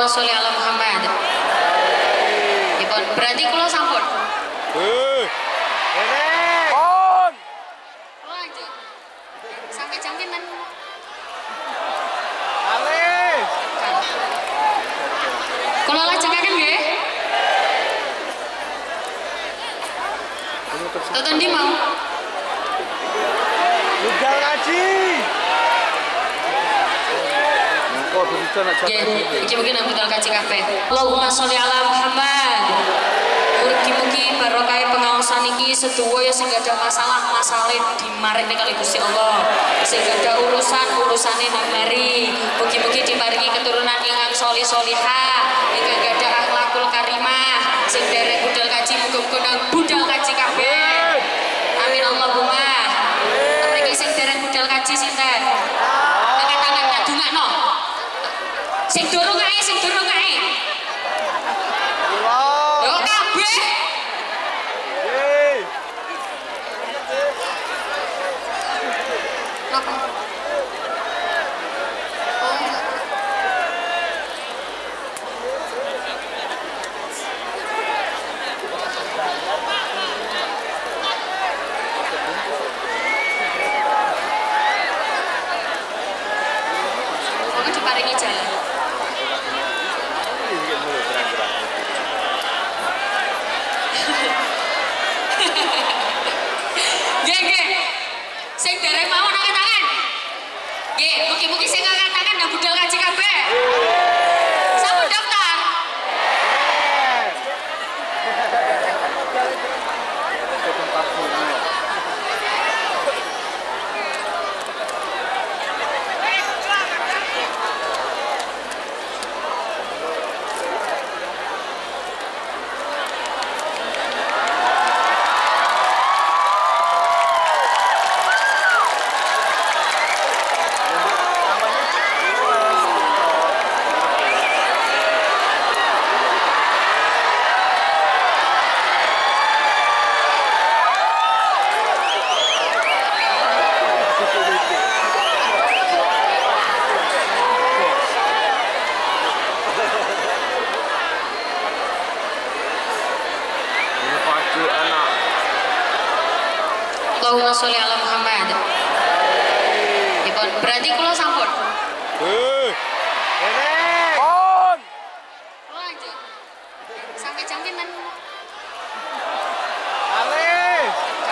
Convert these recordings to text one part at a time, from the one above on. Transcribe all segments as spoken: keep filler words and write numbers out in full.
Allahumma sholli ala Muhammad. Dipun berarti kula sampun. Eh. Nenek. On. Lanjut. Sampai jam pinten? Ale. Kula lajengaken nggih. Tonton di mau. Budal ngaji. Kok bisa nak cakap? Nggih, iki mungkin budal kaji kabeh. Allahumma sholli ala Muhammad. Mugi-mugi barokah pengaosan iki sedaya sing gadah masalah-masalah dimaringi kali Gusti Allah. Sing gadah urusan-urusane nang mari. Mugi-mugi diparingi keturunan ingkang sholih sholihah, ingkang gadah akhlakul karimah. Sing derek budal kaji muga-muga nang budal kaji kabeh. Amin Allahumma. Mriki sing derek budal kaji sinten? Angkat tangan tak dongakno. Sing durung ae, sing durung ae. Yo kabeh. Hei. Napa? Oh. Kok diparingi jalan? Nggih, nggih. Sing dereng mau angkat tangan. Nggih, mugi-mugi sing angkat tangan nang budal kaji kabeh. Sampun daftar. Allahumma sholli ala Muhammad. Dipun berarti kula sampun. Eh. Nenek. On. Lanjut. Sampai jam pinten? Ale.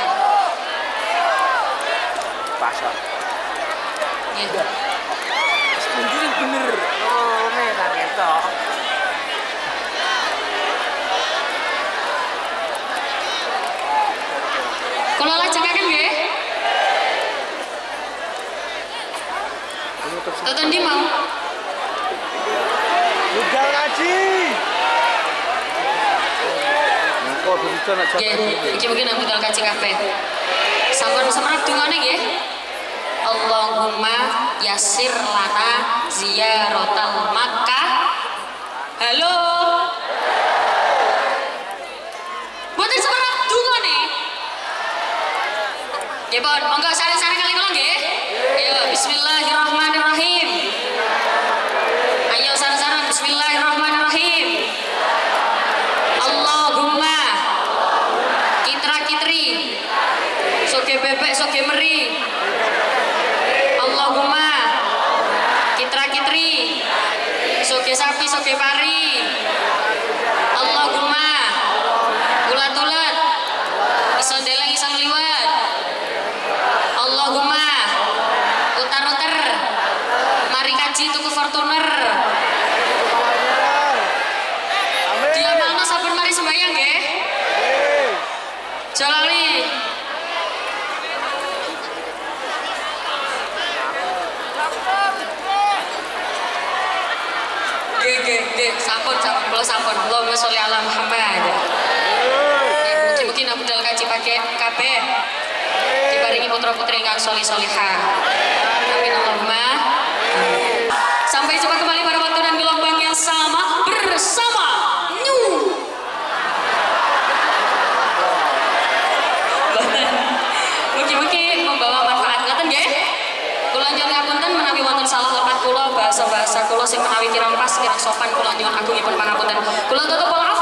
Pasar. Nggih. Bener bener. Oh, merah ketok. Kula lajengaken nggih. Tonton di mau. Budal ngaji. Kok bisa nak cakap? Nggih, iki mungkin budal kaji kabeh. Sampun semerap dungane nggih. Allahumma yassir lana ziyaratal Makkah. Halo. Mboten semerap dungane. Nggih, Pon, monggo sare-sare kali kula nggih. Ayo bismillahirrahmanirrahim. Ayo sare-sare bismillahirrahmanirrahim. Allahumma kitra-kitri soge bebek soge meri. Allahumma kitra-kitri soge sapi soge pari. Allahumma ulat-ulat iso ndeleng iso ngliwat. Allahumma utar-utar mari kaji tuku Fortuner. Diamalno saben mari sembayang nggih. Jalali. Nggih, nggih, nggih, sampun, sampun, kula sampun. Allahumma sholli ala Muhammad. Mugi-mugi nang budal kaji pakai kabeh. Diparingi putra-putri ingkang sholih sholihah. Amin Allahumma. Sampai jumpa kembali pada waktu dan gelombang yang sama bersama New. Mugi-mugi membawa manfaat ngaten nggih. Kula njur ngapunten menawi wonten salah lepat kula bahasa-bahasa kula sing menawi kirang pas kirang sopan kula nyuwun agungipun pangapunten. Kula tutup